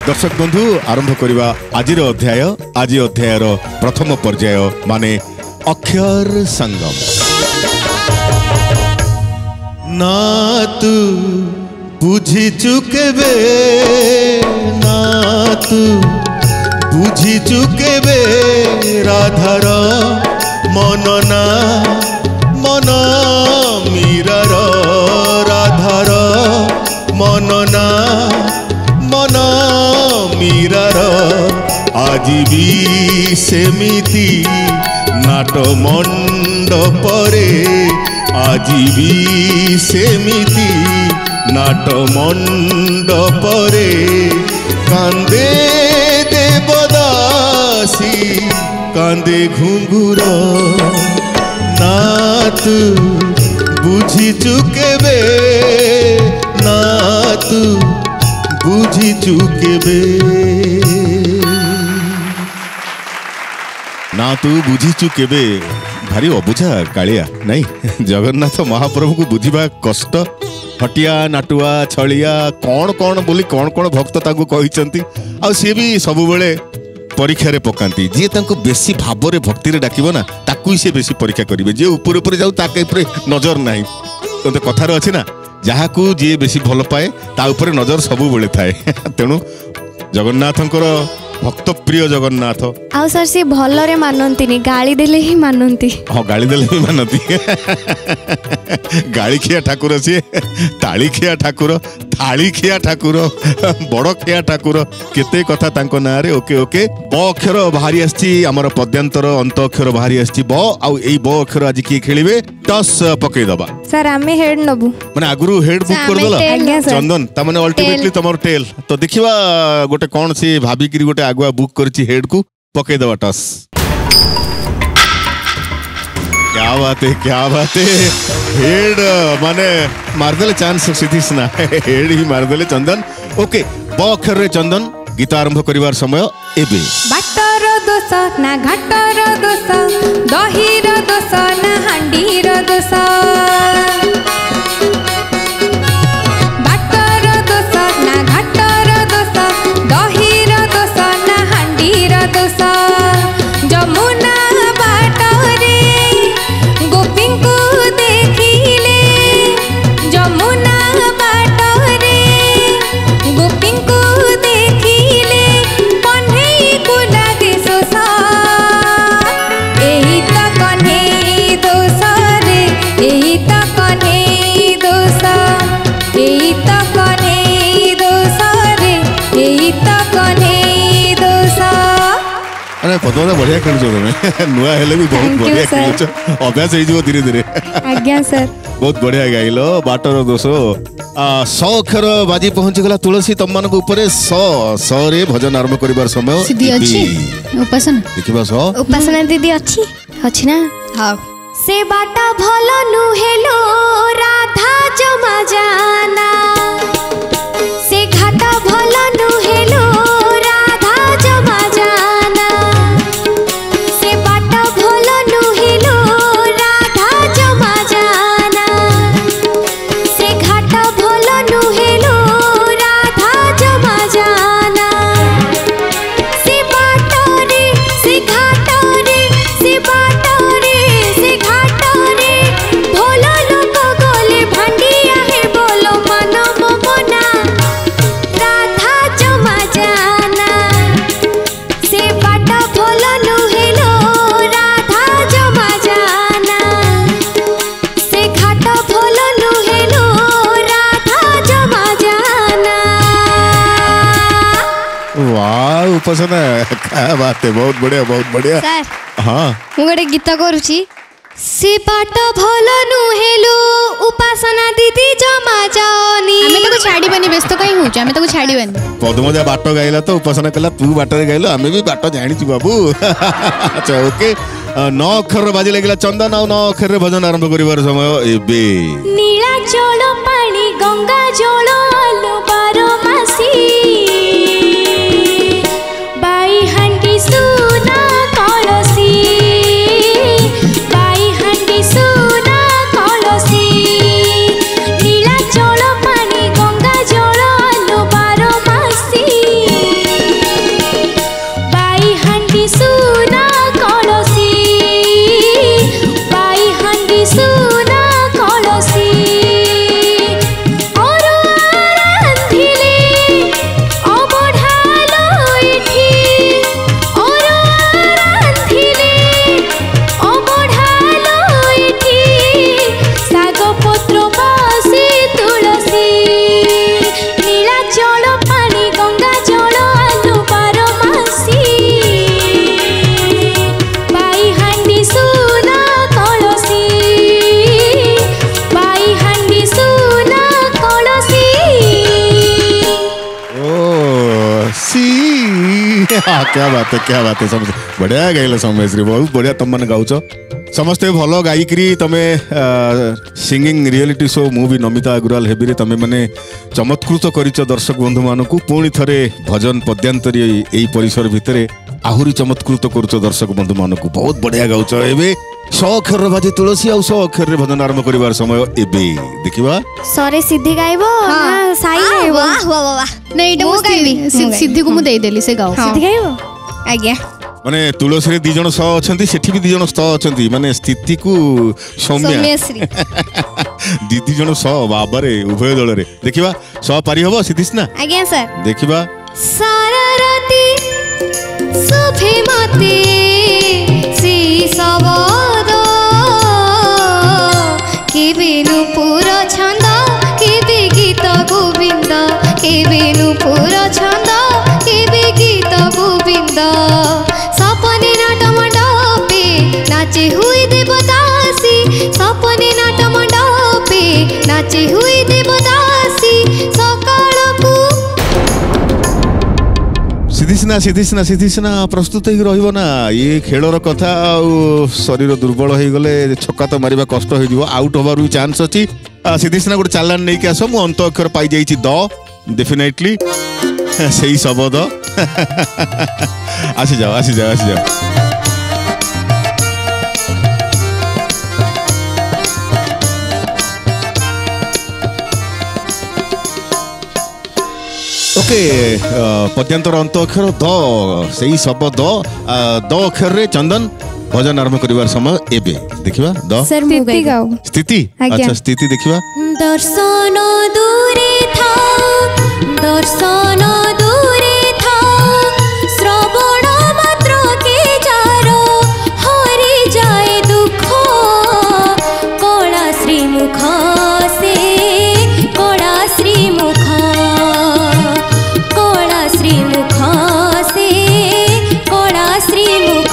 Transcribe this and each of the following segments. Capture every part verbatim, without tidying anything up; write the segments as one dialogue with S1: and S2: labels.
S1: दर्शक बंधु आरंभ करवा आज अध्याय आज अध्यायर प्रथम पर्याय माने अक्षर संगम। ना तू बुझी चुकेबे ना तू बुझी चुकेबे राधार मन ना मन मीरार राधार मन ना मन मीरार आज भी सेमिति नाट मंडपरे आज भी सेमिति नाट मंडपरे कांदे देवदासी कांदे घुंघुर ना तू बुझी चुकेबे ना तू बुझी चुकेबे ना तू बुझी चुकेबे भारी अबुझा कालिया नहीं जगन्नाथ महाप्रभु को बुझिबा कष्ट हटिया नाटुआ छलिया कौन कौन बोली कौन कौन भक्त ताकू कहिसंती आ सी भी सब बेले परीक्षा रे पकांती जे तांको बेसी भाव रे भक्ति रे डाकिबो ना ताकू ही से बेसी परीक्षा करिवे जे ऊपर ऊपर जाऊ ताके ऊपर नजर नाही तो कथार अछि ना जहाँ को जी बेसी भल पाए ता ऊपर नजर सबु बेले थाए तेणु जगन्नाथंकर भक्त प्रिय जगन्नाथ
S2: आउ सर से भल रे मानंती गाली देले ही मानंती
S1: हाँ गाली देले ही मानंती गाली खिया ठाकुर सी ताली खिया ठाकुर थाली खिया ठाकुर बड़ खिया ठाकुर केते कथा तांको ना रे ओके ओके ब अक्षर बाहरी आछि हमर पद्यांतर अंत अक्षर बाहरी आछि ब आउ एई ब अक्षर आज की खेलिबे टस पकई दबा
S2: सर आमे हेड नबु
S1: माने आगुरु हेड बुक कर देला चंदन त माने अल्टीमेटली तमर टेल तो देखिबा गोटे कोन सी भाभी की गोटे आगुआ बुक करछि हेड को पकई दबा टस क्या बात है क्या बात है हेड माने मारदेले चांस सिथिस ना हेड ही मारदेले चंदन ओके ब अक्षर रे चंदन गीत आरंभ करिवार समय एबे
S3: बाटर दोष ना घाटर दोष दहीर दोष ना हांडीर दोष बाटर दोष ना घाटर दोष दहीर दोष ना हांडीर दोष जमुना बाटरे गोपी को देखिले जमुना बाटरे गोपी को देखिले कन्हई को लागे सोसा एही त कन्हई दोष रे एही त कन्हई दोष एही त कन्हई दोष रे एही त कन्हई दोष
S1: अरे पदवा बढ़िया खेलुछो तमे नुआ हेले भी बहुत बढ़िया खेलुछो अभ्यास हो जिवो धीरे धीरे
S2: आज्ञा सर
S1: बहुत बढ़िया गाइलो बाटर दोष आ सौ अक्षर बाजी पहुंची गला तुलसी तम मान को ऊपर सौ सौ रे भजन आरंभ करिवार समय
S4: सिद्धि अछि उपासना
S1: देखिबा सौ
S2: उपासना दीदी अछि अछि ना
S4: हां
S3: से बाटा भलो नुहेलो राधा जमा जाना से घाटा भलो नुहेलो राधा जमा जाना से बाटा भलो नुहेलो राधा जमा जाना से घाटा भलो नुहेलो राधा जमा जाना से बाटा रे से घाटा रे से बाटा रे से घाटा रे भोला लोक गोले भांडिया है बोलो मन मोमना राधा जमा जाना से बाटा भोला नुहेलो राधा जमा जाना से घाटा भोला नुहेलो राधा जमा जाना
S1: वाह उपासना क्या बात है बहुत बढ़िया बहुत बढ़िया
S2: सर
S1: हाँ
S2: मु गोटे गीत करूची
S3: से बाट भलो नुहेलो उपासना दीदी जमा जाओनी
S4: हमें तो छाड़ीबानी व्यस्त कहीं हो हमें तो छाड़ीबानी
S1: पद्मजा बाट गाइला तो उपासना कला तू बाटरे गाइलो आमे भी बाट जानिछु बाबू अच्छा ओके नौ अक्षर बाजी लागला चंदन आ नौ अक्षर रे भजन आरंभ करिवार समय एबे
S3: नीला जल पानी गंगा जल आलो बारो मासी बाई हांडी सुना कलसी बाई हांडी सुना कलसी नीला जल पानी गंगा जल आलो बारो मासी
S1: हाँ क्या बात है क्या बात है समझ बढ़िया गाइल समयश्री बहुत बढ़िया तुम मैंने गाउच समस्ते भल गायिकी तुम सिंगिंग रियलिटी शो मुवी नमिता अग्रवाल हेबी तुम मैंने चमत्कृत करिच दर्शक बंधु मानक पुणी थरे भजन पद्यांतरी यही परिसर भितर आहुरी चमत्कृत करुच दर्शक बंधु मानक बहुत बढ़िया गाउच एवं सौ अक्षर बाजे तुलसी आ सौ अक्षर भजन आरंभ कर समय एबे देखिबा
S2: सरे सिद्धि गाइबो ना साई गाइबो
S3: वाह वाह वाह
S4: नहीं एटा
S3: मु
S4: मु
S3: गाइबी,
S4: सिद्धि
S3: मु
S4: सि- सिद्धि को मु देई देली से गाओ
S3: हाँ।
S2: सिद्धि गाइबो
S3: आज्ञा
S1: माने तुलसी रे दी जण स अछंती सेठी भी दी जण स अछंती माने स्थिति को सौम्य
S3: सौम्यश्री
S1: दी दी जण स बाबारे उभय दल रे देखिबा स पारी हबो सिद्धिस ना
S3: आज्ञा सर
S1: देखिबा
S3: सारा राती सुभे मते सी सबद केबे नुपुर छंद केबे गीत गोविंद केबे नुपुर छंद केबे गीत गोविंद सपने नाट मंडपे नाचे हुई देवदासी सपने नाट मंडपे नाचे हुई देवदासी सकाळ को
S1: सिद्धिसना सिद्धिसना सिद्धिसना प्रस्तुत ही रहिबो ना ये खेलर कथा आ शरीर दुर्बल हो गले छक्का तो मारिबा कष्ट हो जिवो आउट होबार भी चांस अछि सिद्धिसना गोटे चालान नै के आसो मु अंत अक्षर पाई जाईची द डेफिनेटली सही शब्द आसी जाओ आसी जाओ आसी जाओ ओके पद्यांतर अंत अक्षर द सही शब्द द द अक्षर रे चंदन भजन आरंभ करिवार समय एबे देखिबा द
S2: सर मु
S3: स्थिति गाओ
S1: स्थिति
S2: आज्ञा।
S1: अच्छा स्थिति देखिबा
S3: दर्शन दूरे था दर्शन दूरे था श्रवण मात्र के जारो हरि जाए दुख कला श्रीमुख से कला श्रीमुख कला श्रीमुख से कला श्रीमुख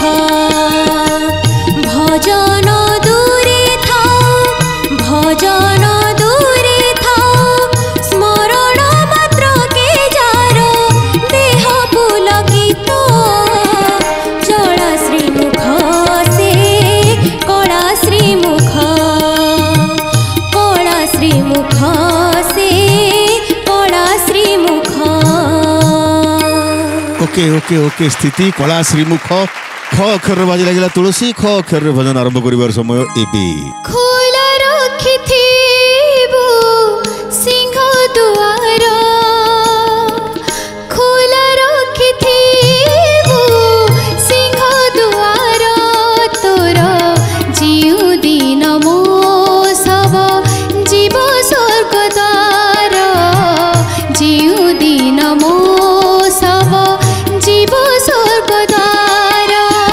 S3: भजन दूरे था भजन दूरे था स्मरण मात्र के जारो देह पुलकित चला श्रीमुख से कला श्रीमुख कला श्रीमुख से कला श्रीमुख
S1: ओके ओके ओके स्थिति कला श्रीमुख ख अक्षर बाजी लागिला तुलसी ख अक्षर रे भजन आरंभ करिवार समय एबे
S3: खोला रखिथिबु सिंह दुआर खोला रखिथिबु सिंह दुआर तोर जिउ दिन मो सब जीव स्वर्ग द्वार जिउ दिन मो सब जीव स्वर्ग द्वार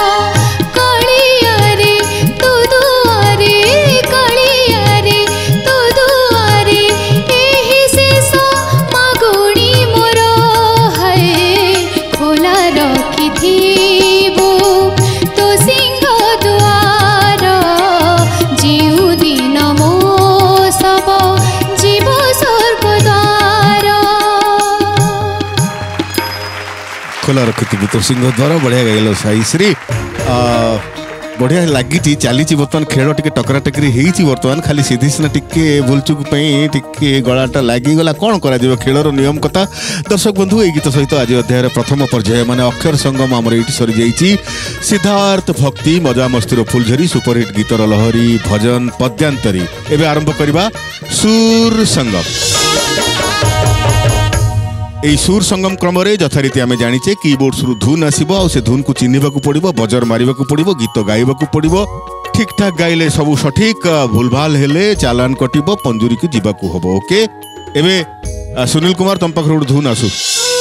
S3: कलियारे तू दुआरे कलियारे तू दुआरे एही शेष मागुणी मोर है खोला रखिथिबु तो सिंह दुआर जिउ दिन मो सब जीव स्वर्ग द्वार
S1: खोला रखिथिबि तो सिंह द्वारा बढ़िया गाइलो साई श्री आ, बढ़िया लागिची चलीची बर्तमान खेल टिके टकरा टकरी हेइची बर्तमान खाली सिद्धिसना टिके भूलचुक पई टिके गलाटा लागी गला कोन करा दिबो खेलर नियम कथा दर्शक बंधु ए गीत सहित आज अध्याय प्रथम पर्याय माने अक्षर संगम हमर एटी सरी जाईची सिद्धार्थ भक्ति मजा मस्तीर फुलझरी सुपरहिट गीतर लहरी भजन पद्यांतरी एबे आरंभ करिबा सुर संगम এই সুর সঙ্গম ক্রমরে যথারীতি আমি জানিছে কিবোর্ডস রু ধুন আসিব আর সে ধুন কু চিহ্নিবাকু পড়িব বজর মারিবাকু পড়িব গীত গাইবাকু পড়িব ঠিক ঠাক গাইলে সবু সঠিক ভুলভাল হেলে চালান কটিব পঞ্জুরি কু ଯିବାକୁ হব ওকে এবে আ, সুনীল কুমার তম পাখর ধুন আসু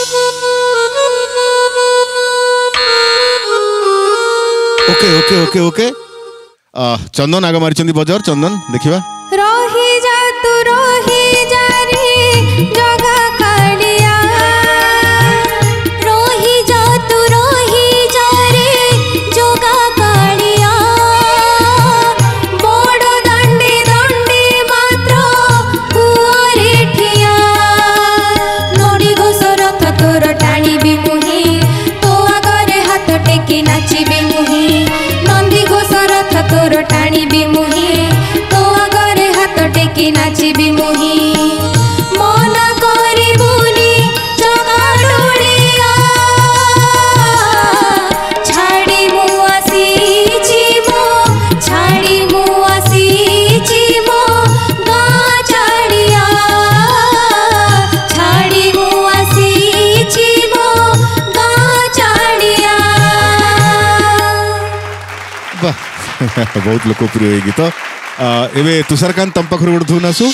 S1: ওকে ওকে ওকে ওকে আ, চন্দন আগে মারিছন্তি বজর চন্দন দেখিবা
S3: रही जा तू रही जा रे जगा कालिया रही जा तू रही जा रे जगा कालिया बड़ दांडी दांडी मात्र कुआरे ठिया नड़ी घोसर तोर टाणी भी मुही तो आग
S1: बहुत लोकप्रिय गीत एवं तुषारकांत तम पाखर गोटे धुन आसु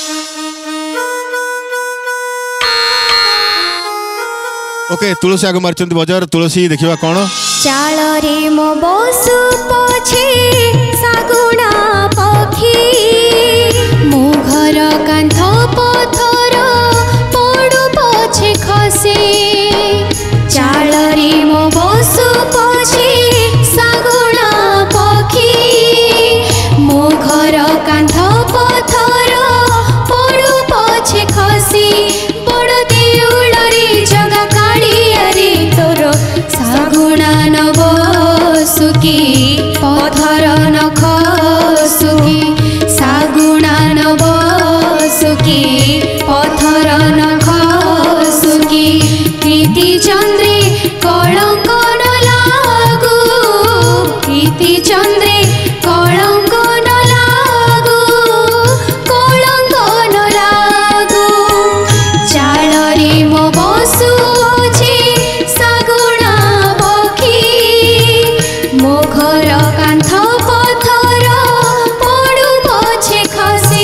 S1: ओके तुलसी आग मार्चंती बजार तुलसी देखिबा कोन
S3: चाल रे मो बसु पछे सागुणा पखी मो घर कांथ पथर पड़ू पछे खसे चाल रे मो बसु पछे सागुणा पखी मो घर कांथ पथर पड़ू पछे खसी बड़ देउल रे जगा कालिया रे तोर सागुणा नव सुकी पथर नख सुकी सागुणा नव सुकी पथर नख सुकी प्रीति चंद्रे कलंक न लागू प्रीति चंद्रे कलंक न लागू कलंक न लागू चाल रे मो बसु छे सागुणा पखी मो घर कांथ पथर पड़ू पछे खसी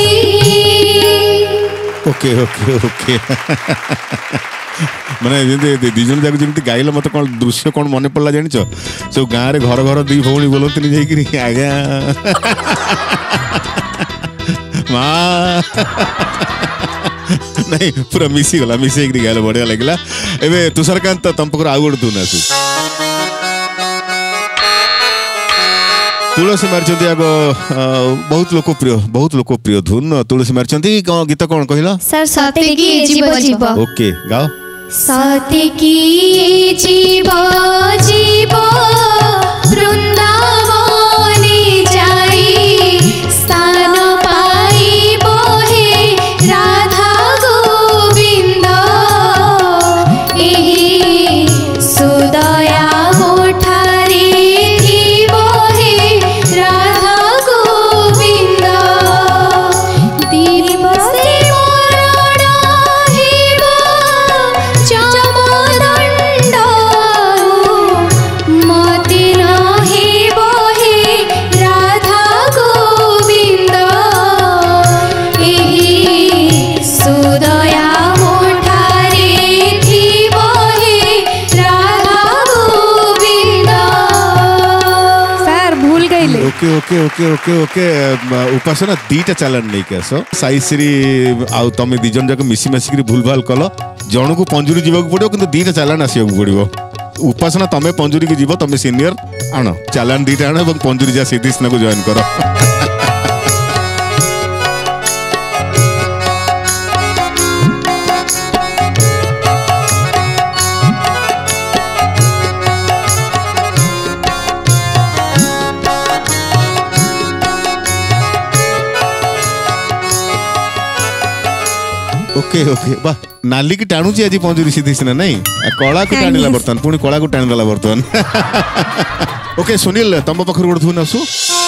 S1: ओके ओके ओके माने जेंते दिजन जाक जेंते गाइला मते कोन दृश्य कोन मने पड़ला जानि छ सब गां रे घर घर दी भौणी बोलतनी जाई कि आगा मां नहीं पूरा मिसी गला मिसी एक गाइला बढ़िया लागला एबे तुषारकांत तम पकर आउ गोटे धुन आसु तुलसी मारचंती आग बहुत लोकप्रिय बहुत लोकप्रिय धुन तुलसी मारचंती गीत कौन कहला
S2: सर सते की जीव जीव
S1: ओके गाओ
S3: सते की जीव जीव वृंदावने जाई स्थान पाइब हे राधा गोविंद एही सुदया मोठारे थीब हे राधा गोविंद दिवसे मरण हेब चमदण्ड मति न हेब हे राधा गोविंद एही सुदया मोठारे थीब हे राधा गोविंद सर भूल गईले
S1: okay okay okay okay okay Upasana दीटा चालान नहीं के आस साई श्री आउ तमे दिजन जाक मिसी मासिकरी भूल भाल कल जण को पंजुरी जीवाक पड़ो किंतु दीटा चालान आसियाक पड़ो उपासना तमे पंजुरी की जीव तमे सीनियर आण चालान दीटा आण और पंजुरी जा सिद्धिस्ना को जॉइन कर ओके ओके बा नाली की टाणुची आज पंजुरी सिद्धिस्ना नहीं कला को टाणिला बर्तन पुणी कला को टाणिला बर्तन ओके सुनील तम पाखर गोटे धुन आसु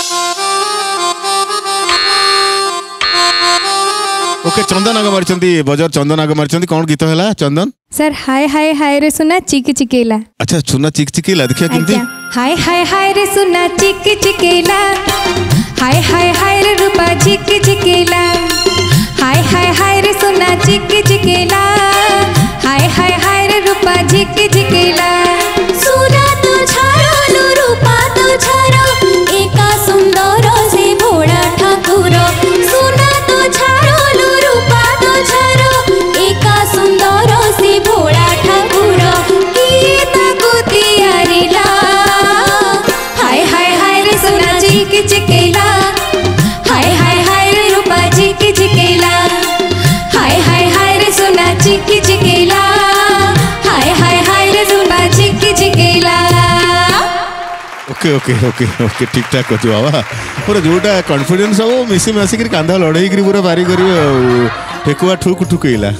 S1: ओके चंदन आग मारचंती बजार चंदन आग मारचंती कौन गीत हैला चंदन
S3: सर हाय हाय हाय रे सुना चिक चिकेला
S1: अच्छा सुना चिक चिकेला देखिया केमती
S3: हाय हाय हाय रे सुना चिक चिकेला हाय हाय हाय रे रूपा चिक चिकेला हाय हाय हाय रे सुना चिक चिकेला हाय हाय हाय रे रूपा चिक चिकेला सुना तो छाड़ो रूपा तो छाड़ो एका सुंदर से भोला ठाकुर सुना तो छाड़ो रूपा तो छाड़ो एका सुंदर से भोला ठाकुर किए ताको तियारिला हाय हाय हाय रे सुना चिक चिकेला हाय हाय हाय रे रूपा चिक चिकेला हाय हाय हाय रे सुना चिक चिकेला हाय हाय हाय रे सुना चिक चिकेला
S1: ओके ओके ओके ओके ठीक ठाक अच्छे बाबा पूरा जोटा कॉन्फिडेंस हो मिसी मासिक कांधा लड़ाई करी पूरा बारी करी ठेकुआ ठुक ठुकइला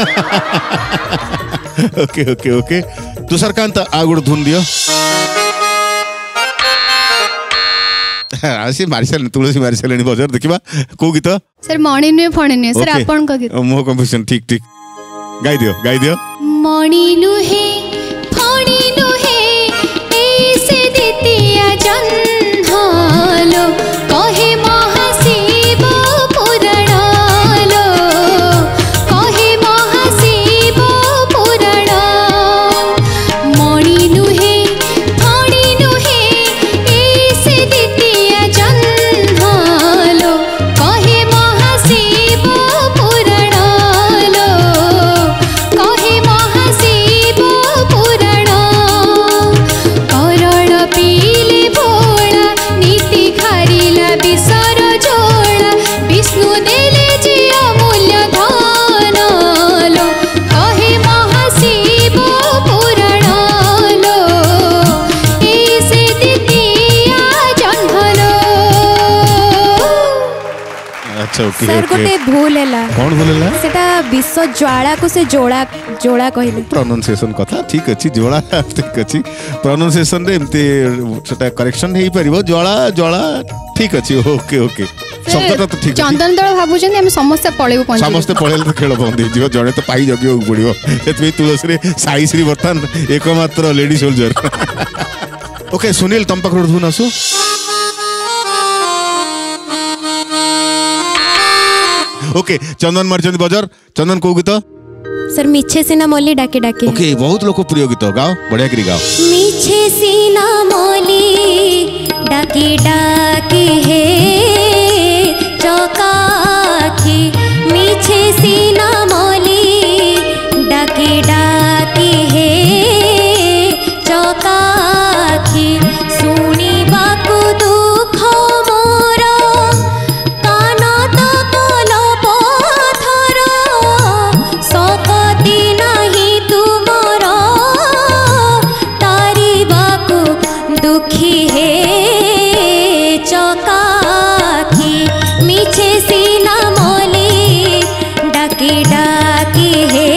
S1: ओके ओके ओके तुषारकांत आ गोटे धुन दियो आसी मारी सारे तुलसी मारी सारे बजार देखिबा को गीत
S4: सर मणि नुहे फणी नुहे सर
S1: Okay.
S4: आपण को गीत
S1: मो कंफ्यूजन ठीक ठीक गाई दियो गाई दियो
S3: मणि नुहे फणी नुहे ऐसे देतिया जन्हलो
S1: अच्छा ओके
S3: सर
S1: ओके
S3: गोटे भूल हैला
S1: कौन बोलेला
S3: सेटा विश्व ज्वाला को से जोड़ा जोड़ा कहले
S1: प्रोनाउंसिएशन कथा ठीक अछि जोड़ा ठीक अछि प्रोनाउंसिएशन रे एमती सेटा करेक्शन हेई परिबो जोड़ा जोड़ा ठीक अछि ओके ओके शब्दटा तो ठीक अछि
S4: चंदन दल भाबुछन हम समस्त पळेबु पंच
S1: समस्त पळेल तो खेल बंद हो जिवो जणे तो पाई जगियो पड़िबो एतबे तुलसी रे साई श्री वर्तन एकमात्र लेडी सोल्जर ओके सुनील तम पकड़ धुन आसु ओके चंदन मारचंद बजर चंदन को गीत
S3: सर मिछे सिना मोली डाके डाके
S1: ओके बहुत लोक प्रिय गीत गाओ बढ़िया करी गाओ
S3: मिछे सिना मोली डाके डाके हे चौकाखी मिछे सिना मोली डाके डाके हे चौकाखी सुनी बाकु दुख मोर कान तो कलो पथर सकती नहीं तुमर तारी बाकु दुखी हे चौकाखी मिछे सीना मोली डाकी डाकी हे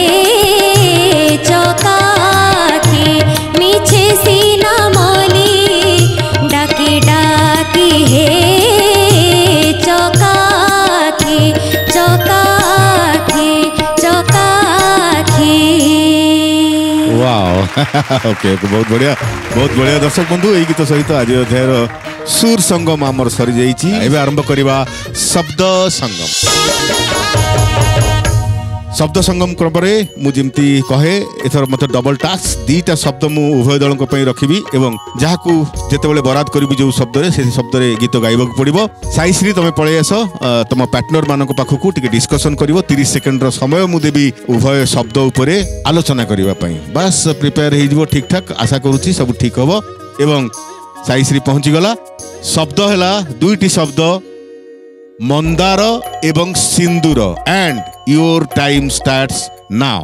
S3: चौकाखी मिछे सीना मोली डाकी डाकी हे चौकाखी चौकाखी चौकाखी
S1: वाओ ओके ओके बहुत बढ़िया बहुत बढ़िया दर्शक बंधु एई गीत सहित आज अध्यायर सुर संगम आमर सरी जाइछि एबे आरंभ करिबा शब्द संगम शब्द संगम क्रमरे मु जिमती कहे एथर मते डबल टास्क दीटा शब्द मु उभय दल को पई रखिबी एवं जाहाकू जेतेबेले बराद करिबी जो शब्द रे से शब्द रे गीत गाइबक पड़िबो साई श्री तमे पळे आस तम पार्टनर मानको पाखकू टिके डिस्कशन करिवो तीस सेकंड रो समय मु देबी उभय शब्द उपरे आलोचना करिवा पई बस प्रिपेयर हे जिवो ठीक ठाक आशा करूची सब ठीक हबो एवं साई श्री पहुंची गला शब्द हैला दुईटी शब्द मंदार एवं सिंदूर and your time starts now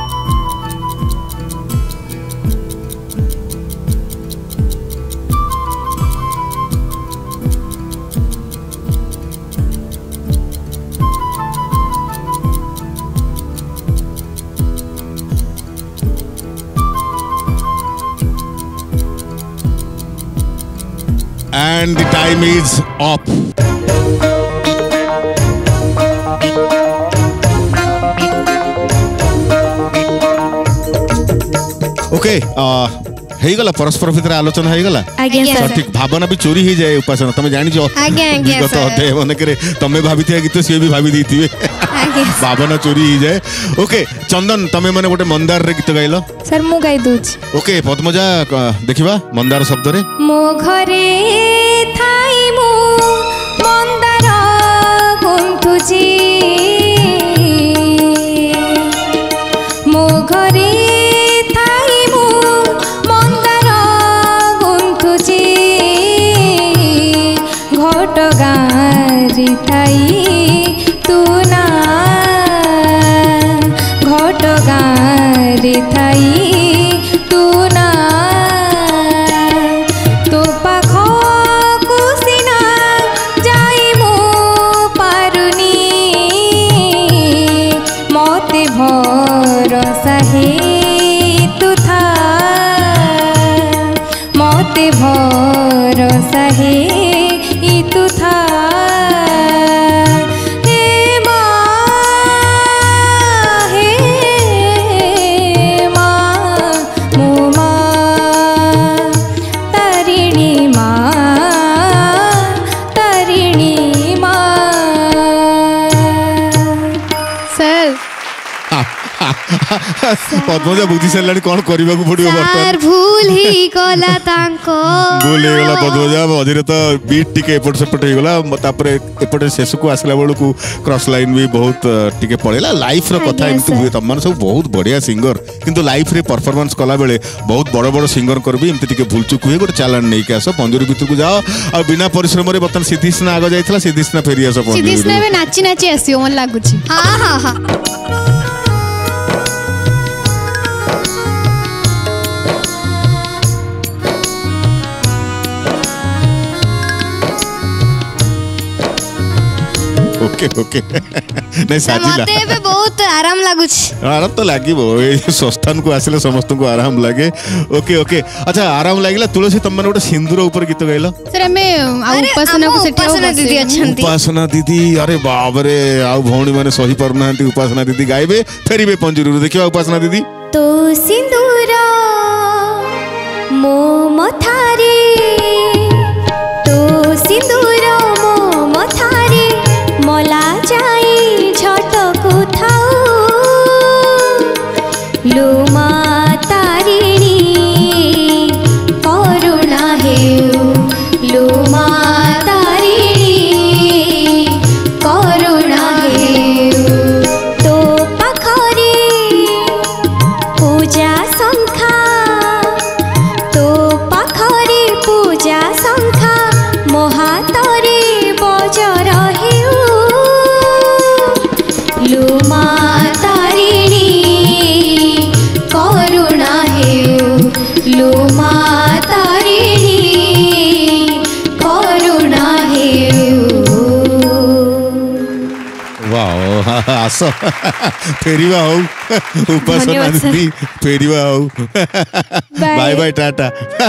S1: and the time is up okay हेगला परस्पर भितर आलोचना हेगला
S3: आज्ञा सर
S1: ठीक भावना भी चोरी ही जाए उपासना तुम जानी जो
S2: आज्ञा आज्ञा
S1: विगत अध्याय मन करे तमे भाभी थिया गीत से भी भाभी देथिबे भावना चोरी ही जाए ओके चंदन तमे माने गोटे मंदार रे गीत गाइलो
S3: सर मु गाई दूची
S1: ओके पद्मजा देखिबा मंदार शब्द रे
S3: मो घरे थाई मु मंदार गुंथुजी मो घरे थाई मु मंदार गुंथुजी घट गारी थाई तू ना घट गारी थाई तू ना तो पाख कुसिना जाई मु पारुनी मते भरोसा हे तू था मते भरोसा हे ई तू था हे माँ हे माँ मो माँ तारिणी माँ तारिणी माँ
S4: सर
S1: पद्मजा बुद्धि सारे कौन करने को पड़ो
S2: सर
S1: बर्तमान
S2: भूल ही गला तांको
S1: भूल हो गला पद्मजा मझे तो बीट टिके एपट सेपट हो गला तापरे एपटे शेष को आसला बेलू को क्रॉस लाइन भी बहुत टिके पड़ेला लाइफ रो कथा एमती हुए तुम सब बहुत बढ़िया सिंगर किंतु लाइफ रे परफॉर्मेंस कला बेले बहुत बड़ बड़ सिंगर कर भी एमती टिके भूल चुक हुए गोटे चैलेंज नहीं के आस पंजरी भितर को जाओ और बिना परिश्रम रे बर्तमान सिद्धिस्ना आगे जाइतला सिद्धिस्ना फेरी आस
S4: सिद्धिस्ना
S1: पंजरी
S4: में नाची नाची आसियो मन लागुची
S2: हाँ हाँ हाँ
S1: ओके ओके नहीं साजिला
S2: मते एबे बहुत आराम लागुछ
S1: आराम तो लागिबो ए संस्थान को आसिले समस्त को आराम लागे ओके ओके अच्छा आराम लागिला तुलसी तुम माने गोटे सिंदूर ऊपर गीत गाइला
S4: सर हमें उपासना को सेठी
S2: उपासना दीदी अछंती
S1: उपासना दीदी अरे बाप रे आ भौणी माने सही परनांती उपासना दीदी गाइबे फेरिबे पंजूरी देखिबा उपासना दीदी
S3: तो सिंदूर मो मथारे तो सिंदूर मो मथारे मला जाई झटकु थाऊ लुमा तारिणी करुणा हेउ लुमा तारिणी करुणा हेउ तो पाखरे पूजा शंखा तो पाखरे पूजा शंखा मोहातरे बजर हेउ लुमा तारिणी करुणा हेउ लुमा तारिणी करुणा हेउ
S1: वाओ आस फेरिबा हो उपासना
S2: धन्यवाद सर।
S1: दीदी फेरिबा हो bye bye tata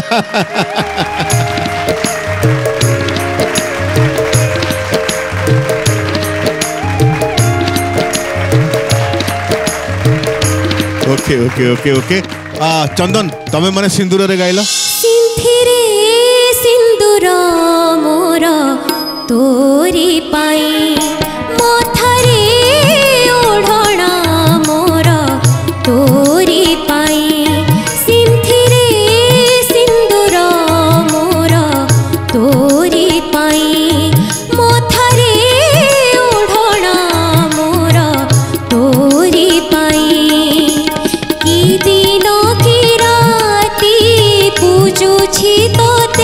S1: okay okay okay okay आ चंदन तमे माने सिंदूर रे गाइला
S3: सिंथिरे सिंदूर मोर तोरी पाई मथारे ओढ़णा मोर तोरी पाई सिंथिरे सिंदूर मोर तोरी पाई मथारे ओढ़णा मोर तोरी पाई की दिन की राती पूजुछि तोते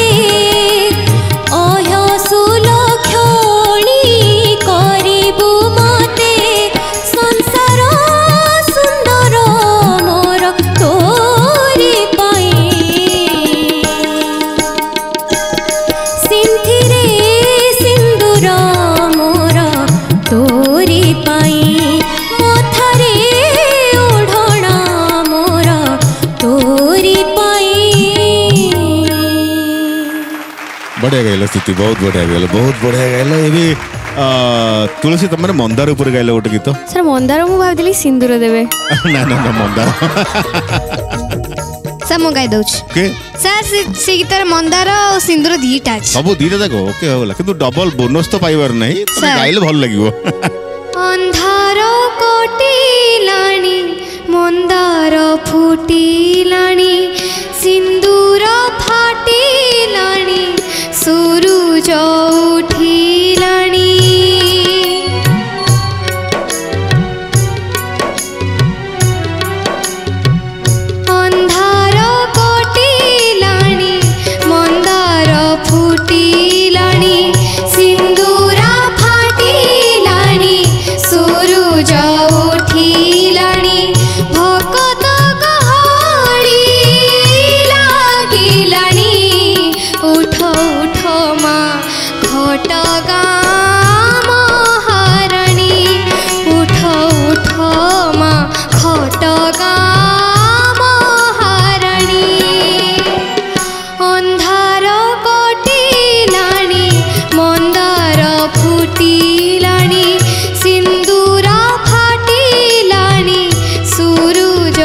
S3: अहसुल क्षणी करिबु मते संसार सुंदर मोर तोरी पाई सिंथिरे सिंदूर मोर तोरी पाई मथारे ओढ़णा मोर तोरी पाई
S1: बढ़िया गाइला स्थिति बहुत बढ़िया गाइला बहुत बढ़िया गाइला एबे तुलसी तुम माने मंदार ऊपर गाइला गोटे गीत
S2: सर मंदार मु भाबदिली सिंदूर देबे
S1: ना ना ना मंदार
S2: सर मु गाई दउछ
S1: ओके
S2: सर से से गीतर मंदार और सिंदूर दीटा अछि
S1: सब दीटा जाको ओके होला किंतु डबल बोनस तो पाइबार नहीं
S2: सर।
S1: गाइले भल लागिवो
S2: अंधार कोटिलाणी मंदार फुटिलाणी सिंदूर फाटिलाणी सूरज उठिलाणी अंधार कोटिलाणी मंदार फुटिलाणी सिंदूर फाटिलाणी सूरज उठिलाणी भकत गहଳି लागिलाणी उठ उठ मा घटगा महाराणी उठ उठ मा घटगा महाराणी अंधार कोटिलाणी मंदार फुटिलाणी सिंदूर फाटिलाणी सूरज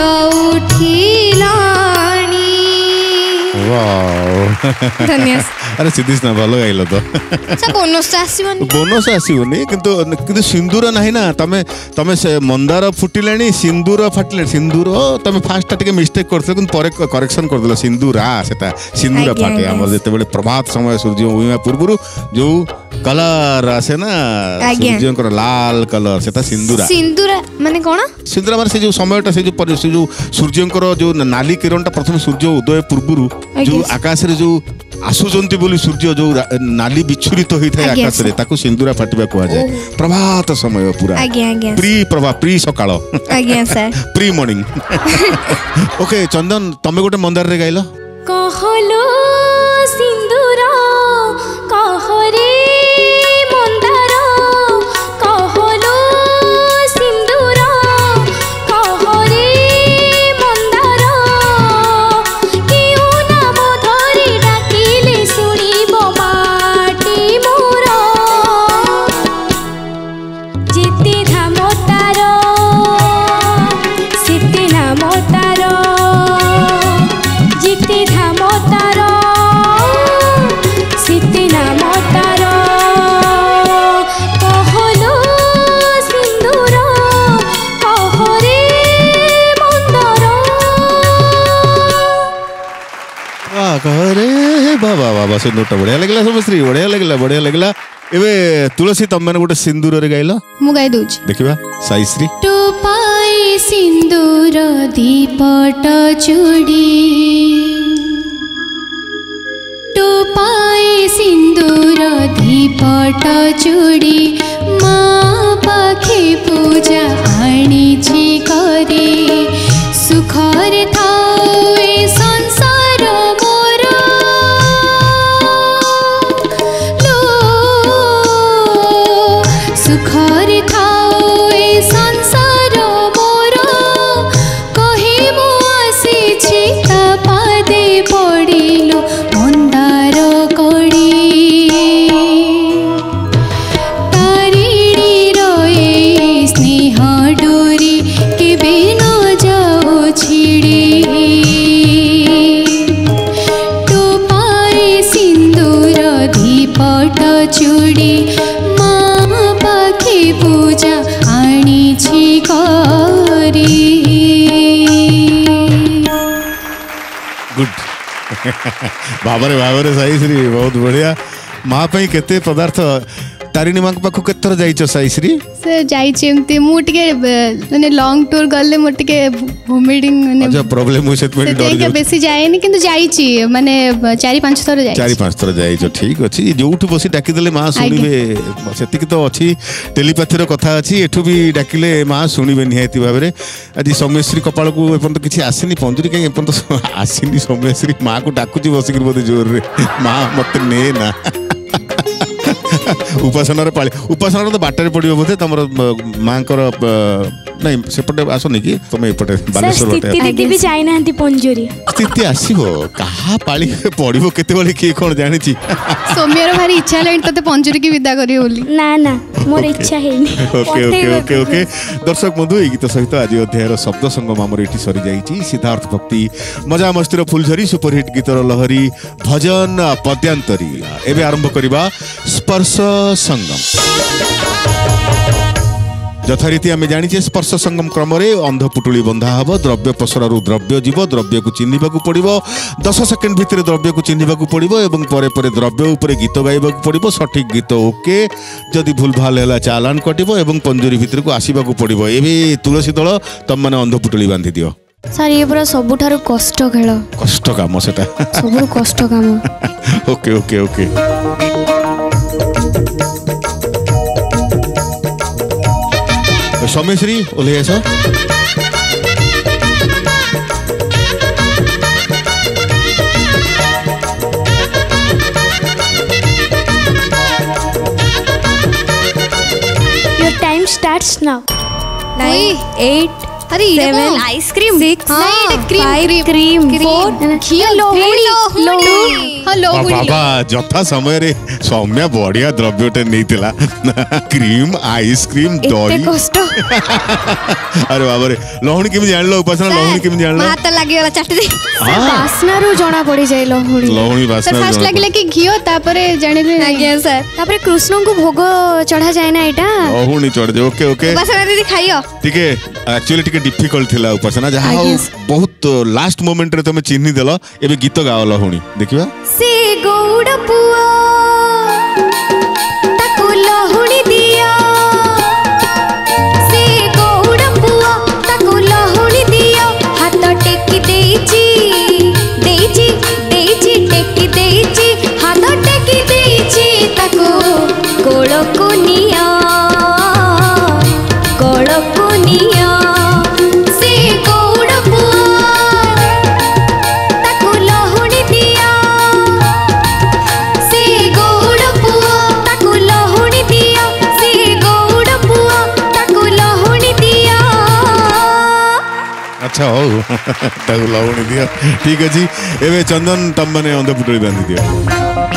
S2: उठिलाणी
S1: वाओ
S2: धन्यवाद
S1: अरे सिद्धीश ना भलो गाइलो तो
S2: सब बोनस तो आसीबनी
S1: बोनस आसीबनी किंतु किंतु सिंदूर नाही ना तमे तमे से मंदार फुटिलाणी सिंदूर फाटिले सिंदूर तमे फास्ट टिके मिस्टेक करथले किंतु परे करेक्शन कर देला सिंदूरा सेटा सिंदूर
S2: आज्ञा,
S1: फाटे
S2: आज्ञा।
S1: हमर जेते बेले प्रभात समय सूर्य उइमा पूर्वरु जो कलर आसे ना
S2: आज्ञा।
S1: सूर्यकर लाल कलर सेटा सिंदूरा
S2: सिंदूर माने कोन
S1: सिंदूरा माने से जो समयटा से जो परि- से जो सूर्यकर जो नाली किरणटा प्रथम सूर्य उदय पूर्वरु जो
S2: आज्ञा।
S1: आकाश रे जो आसुचंती बोली सूर्य जो रा- नाली विच्छुरित होई थाए
S2: आज्ञा,
S1: आकाश रे ताको सिंदूरा फाटिबा कुआ जाए प्रभात समय पूरा
S2: आज्ञा आज्ञा
S1: प्री प्रभा प्री सकाळ
S2: आज्ञा sir
S1: pre morning okay Chandan तमे गोटे मंदार रे गाइलो
S3: कहलो सिंदूर कहरे मंदार
S1: करे बाबा बाबा से नोट बढ़िया लगला समश्री बढ़िया लगला बढ़िया लगला एबे तुलसी तम मैंने गोटे सिंदूर रे गाइलो
S4: मु गाई दउछ
S1: देखिबा साईश्री
S4: टोपाए सिंदूर दीपट चूड़ी टोपाए सिंदूर दीपट चूड़ी माँ पाखे पूजा आनी छी करे सुखरे थाए संसार मोर लो सुखरे थाए संसार मोर कहे मु आसी ता पादे पड़िलो मंदार कड़ी तारिणी रोए स्नेह डोरी केबे न जाओ छिड़ी टोपाए सिंदूर दीपट चूड़ी माँ पाखे पूजा आनी छी करी
S1: गुड बाबरे बाबरे साईश्री बहुत बढ़िया माँ पे केते पदार्थ तारिणी माँ पाखु केते थर जाइछ साईश्री
S4: सर जाइछि एमती मु टिके माने लॉन्ग टूर गले मु टिके वोमिटिंग माने
S1: अच्छा प्रॉब्लम हो सेत में डर
S4: से बेसी जाएनी किंतु जाइछि माने चारि पांच थर जाइछि
S1: चारि पांच थर जाइछ ठीक अछि जोठु बसी डाकी देले माँ सुनिबे सेतिक तो अछि टेलीपैथी रो कथा अछि एठु भी डाकिले माँ सुनिबे निहाती भाबरे आज सौम्यश्री कपाल को एपन तो किछि आसीनी पंजुरी के एपन तो आसीनी सौम्यश्री माँ को डाकुची बसिक बोधे जोर रे माँ मते ने ना उपासना पाली उपासना तो बाटर पड़ो बोधे तुम माँ नहीं सेपटे आसनी कि तुम एपटे
S2: बालेश्वर जाई ना पंजुरी
S1: स्थिति आसीबो कहा पाली पड़ो केते बेले किए कोन जानि छी
S4: सौम्यर भारी इच्छा लाइन तते पंजुरी की विदा करी बोली
S2: ना ना मोर इच्छा हेनी
S1: ओके ओके ओके ओके दर्शक बंधु ए गीत सहित आज अध्यायर शब्द संगम हमर एठी सरी जाईची सिद्धार्थ भक्ति मजा मस्तीर फुलझरी सुपरहिट गीतर लहरी भजन पद्यांतरी एबे आरंभ करिबा स्पर्श संगम यथारीति आम जाचे स्पर्श संगम क्रम अंध पुटुली बंधा हम द्रव्य पसरारू द्रव्य जीव द्रव्य को चिन्हवाक पड़ो दस सेकेंड भितर द्रव्य को चिन्हवाक पड़ो और परे परे द्रव्य उपर गीत गाइबाक पड़ो सठिक गीत ओके जदि भूल भाल है चालान कटो और पंजुरी भितर को आसवाक पड़ो ए तुलसी दल तुम मैंने अंध पुटुली बांधि दियो
S2: सर ये पूरा सबुठारु कष्ट खेल
S1: कष्ट काम सेटा
S2: सबुठु कष्ट काम
S1: ओके ओके ओके सौम्यश्री ओल्हे आस
S2: your time starts now
S3: nine eight
S4: अरे
S3: seven
S2: ice cream
S3: six
S4: cream
S2: cream
S3: four
S2: Lohri
S4: हाँ लोहड़ी
S1: बाबा जथा समय रे सौम्या बढ़िया द्रव्यटे नहीं क्रीम आइसक्रीम दही
S2: कष्ट
S1: अरे बाबा रे लहुणी केमि जानलो उपासना लहुणी केमि जानलो
S3: हाथ लगी वाला चाट दे
S2: वासना रो जणा पड़ी जाय लहुणी
S1: लहुणी वासना
S4: फास्ट लागले कि घियो तापरे जानिले
S3: आज्ञा सर
S2: तापरे कृष्ण को भोग चढ़ा जाय ना एटा
S1: लहुणी चढ़ दे ओके ओके
S3: उपासना दीदी खाइयो
S1: ठीके एक्चुअली ठीके डिफिकल्ट थिला उपासना जहा बहुत लास्ट मोमेंट रे तुम चिन्ही देलो एबे गीत गाओ लहुणी देखिबा
S3: से गौड़ पुआ ताको लहुणी दिया से गौड़ पुआ ताको लहुणी दिया हाथ टेकी देची देची देची टेकी देची हाथ टेकी देची ताको गोड़ को निया गोड़ को निया से गौड़ पुआ ताको लहुणी दिया से गौड़ पुआ ताको लहुणी दिया से गौड़ पुआ ताको लहुणी दिया
S1: अच्छा हो ताको लहुणी दिया ठीक अछि एबे चंदन तम माने अंध पुटुली बांधि दियो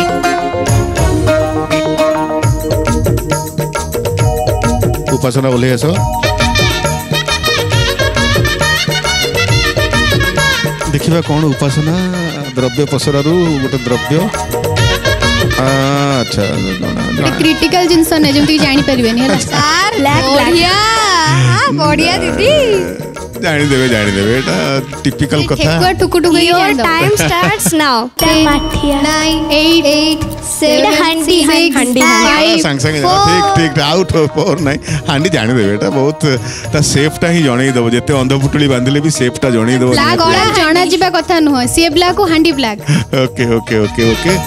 S1: उपासना बोले आस देखिबा कौन उपासना द्रव्य पसरारू गोटे द्रव्य अच्छा
S4: क्रिटिकल जिंस ने जेमति जानि परिबेनी हला
S3: सर बढ़िया बढ़िया दीदी
S1: जानी देबे जानी देबे एटा टिपिकल कथा
S4: ठेकुआ टुकु टुकु
S2: योर टाइम स्टार्ट्स नाउ माठिया
S4: नाइन एट एट
S2: एटा हांडी हांडी
S1: संग संग ठीक ठीक आउट फोर नाइन हांडी जानी देबे एटा बहुत ता सेफटा ही जणै दबो जते अंध पुटुली बांधिले भी सेफटा जणै दबो
S4: ब्लैक गळा जणा जिबा कथा न सी ब्लैक को हांडी black
S1: okay okay okay okay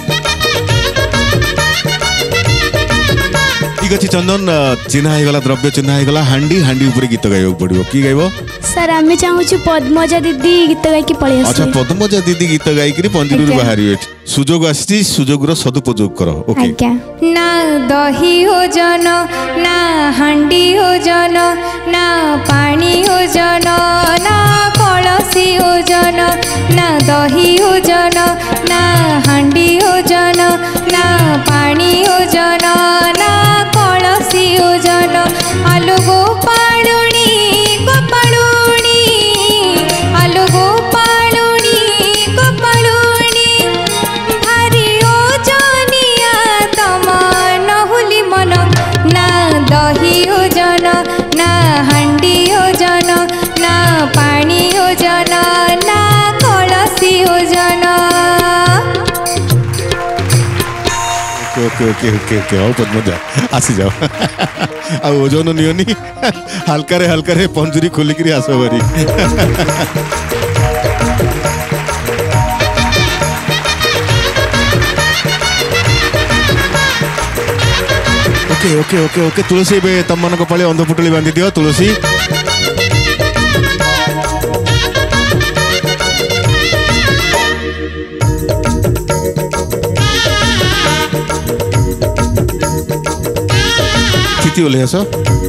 S1: ठीक अच्छे चंदन चिन्ह होगा द्रव्य चिन्ह होगा हांडी हांडी ऊपर गीत गाइबा पड़ो कि गाइब
S2: सर आमे चाहू पद्मजा दीदी गीत गाई की पळे
S1: अच्छा पद्मजा दीदी गीत गाई कि पंजरी बाहर सुजोग आसी सुजोग सदुपयोग कर ओके
S3: ना दही ओजन ना हांडी ओजन ना पानी ओजन ना कलसी ओजन ना दही ओजन ना हांडी ओजन ना पानी ओजन ना कलसी ओजन आलू गोपालुनी गोपालुनी आलू गोपालुनी गोपालुनी भारी ओजनिया तम नहुली मन ना दही ओजन ना हांडी ओजन ना पानी ओजन ना कलसी ओजन
S1: ओके ओके ओके ओके आओ पद्मजा आसी जाओ आ ओजन नियोनी हल्का रे हल्का रे पंजरी खोलिक आस बरी ओके ओके ओके ओके तुलसी बे तम मन को पळे अंध पुटली बांधी दियो तुलसी स्थिति ओले हस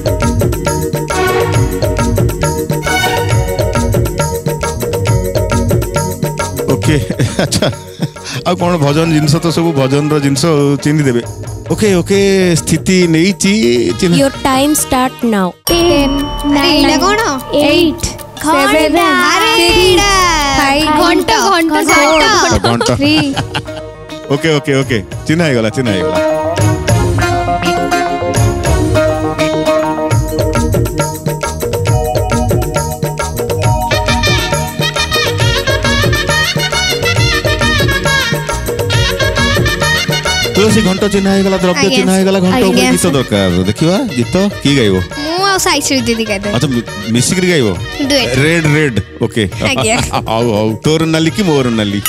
S1: ओके अच्छा आ कौन भजन जिनस तो सब भजन रो जिनस चिन्ह देबे ओके ओके स्थिति नहीं ची चिन्ह
S2: your time start now
S4: ten nine कोन
S2: एट
S3: सेवन
S4: घंटा घंटा
S1: घंटा ओके ओके ओके चिन्ह है गला चिन्ह है गला तुलसी घंटा चिन्ह है गला द्रव्य चिन्ह है गला घंटा ऊपर गीत दरकार देखिवा गीत की गाइबो
S4: मु आ साइश्री दीदी कहते
S1: अच्छा मिसिक गाइबो रेड रेड ओके आओ आओ तोर नाली की मोर नाली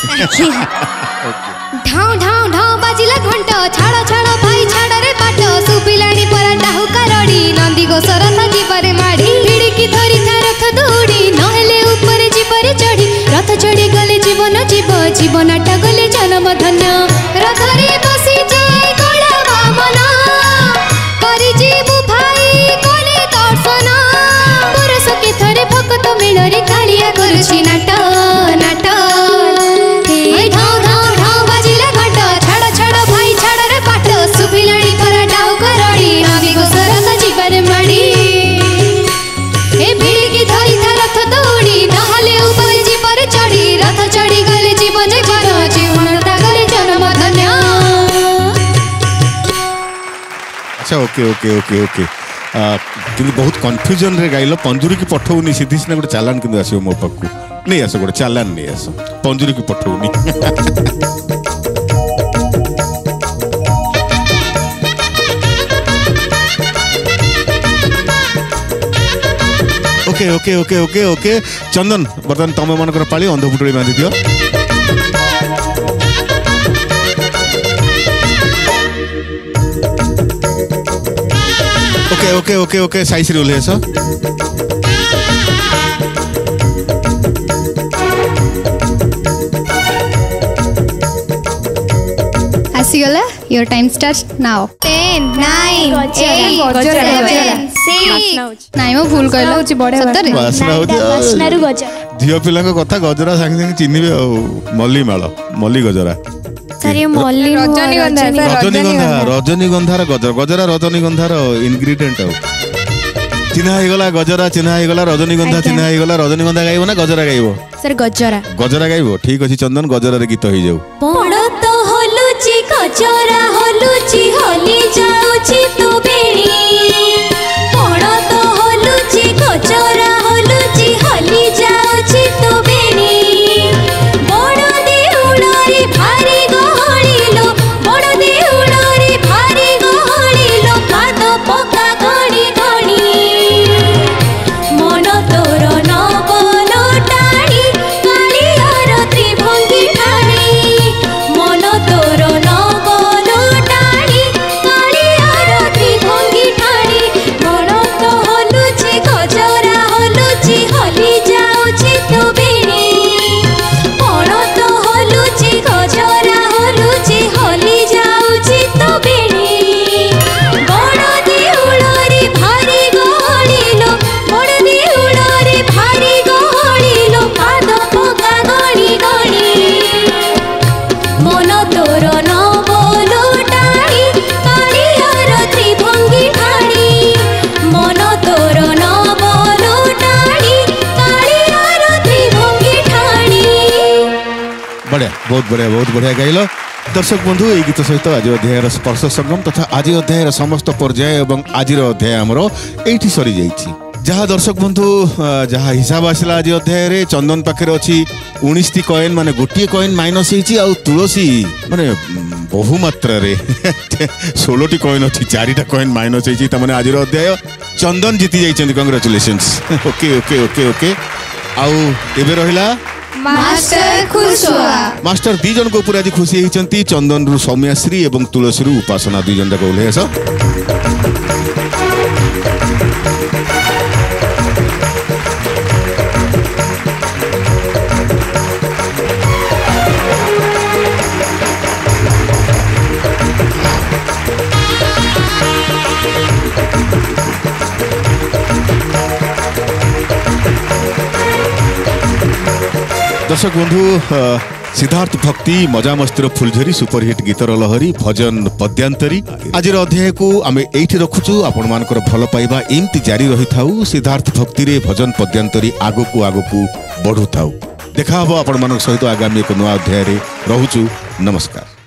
S4: ढाउ ढाउ ढाउ बाजिला घंटा छाड़ छाड़ भाई छाड़ रे पाट सुपिलाणी परा डाहु करडी नंदी गोसर थकी परे माडी भिड़ी की धरी था रथ दौड़ी नहेले ऊपर जीपरे चढ़ी रथ चढ़ी गले जीवन जीव जीवनटा गले जन्म धन्य रथ रे बसी जाय गोला बामना करी जीव भाई कोले दर्शन पुरुष के थरे भक्त मेलरे कालिया करुछि नाट नाट हे ढाउ ढाउ ढाउ बाजिला घंटा छाड़ छाड़ भाई छाड़ रे पाट सुपिलाणी परा डाउ करडी नदी गोसर सजी पर मडी ए भिड़ी की धरी था रथ दौड़ी नहले ऊपर जी पर चढ़ी रथ चढ़ी गले जीवन जीवन जीवनटा गले जन्म धन्य
S1: अच्छा ओके ओके ओके ओके किंतु बहुत कंफ्यूजन रे गाइलो पंजुरी की पठौनी सीधी सिना गोटे चालान किंतु आसीबो मो पाखु नहीं आसो गोटे चालान नहीं आसो पंजुरी की पठौनी okay okay okay okay okay Chandan बर्तमान तम मनकर पाली अंध पुटुली बांधी दियो ओके ओके ओके ओके साइस रे ओले सो
S4: आसी गला your time start now ten nine eight seven six नाइ मो भूल कहलो सतरे
S1: वासना होती
S2: वासनारु गजरा
S1: झियो पिला कथा गजरा संग संग चिन्हिबे मल्ली माଳ मल्ली गजरा
S2: सर ये मल्ली
S3: रजनीगंधा
S1: रजनीगंधा रजनीगंधार गजरा गजरा रजनीगंधार इनग्रेडिएंट हो चिन्हा ହେଇଗଲା गजरा चिन्हा ହେଇଗଲା रजनीगंधा चिन्हा ହେଇଗଲା रजनीगंधा गाइबो ना गजरा गाइबो
S2: सर गजरा
S1: गजरा गाइबो ठीक अछि चंदन गजरा रे गीत होई जाऊ
S3: पड़ तो होलुची गजरा होलुची होली जाउची तू बेणी पड़ तो होलुची गजरा होलुची होली रे भारी गहळिलो बड़ देउल रे भारी गहळिलो पाद पका गणी गणी मन तोर नबल टाणी कालियार त्रिभंगी ठाणी मन तोर नबल टाणी कालियार त्रिभंगी ठाणी मन तो हलुची गजरा हलुची हली जाउची तो बेणी मन तो हलुची गजरा हलुची हली जाउची तो बेणी बड़ देउल रे भारी गहळिलो बड़ देउल रे भारी गहळिलो पाद पका गणी गणी मन तोर नबल टाणी कालियार त्रिभंगी ठाणी मन तोर नबल टाणी कालियार त्रिभंगी ठाणी।
S1: बढ़िया बहुत बढ़िया बहुत बढ़िया गाइल दर्शक बंधु ये गीत सहित आज अध्यायर स्पर्श संगम तथा आज अध्यायर समस्त पर्याय एवं आज अध्याय आमर ये सरी जाइए जहाँ दर्शक बंधु जहाँ हिसाब आसला आज अध्याय चंदन पाखे अच्छी उन्नीस टी कॉइन माने गोटे कॉइन माइनस होती आ तुलसी माने बहु मात्रा षोल टी कॉइन अच्छी चारिटा कॉइन माइनस होती आज अध्याय चंदन जीति जाइए congratulations okay okay okay okay आउ एबे रहिला
S3: मास्टर खुश हुआ
S1: मास्टर दी जन को ऊपर आज खुशी होती चंदन रु सौम्याश्री एवं तुलसी रु उपासना दुई जन जाक ओल्हे आस दर्शक बंधु सिद्धार्थ भक्ति मजा मस्तिर फुलझरी सुपरहिट गीतर लहरी भजन पद्यांतरी आज अध्याय को आम ये रखुचु आपण मानकर भल पाइबा एमती जारी रही थाउ सिद्धार्थ भक्ति रे भजन पद्यांतरी आगकू आगकू बढ़ु थाउ देखा हम आपण मान सहित आगामी एक नया अध्याय रे रहुचु नमस्कार।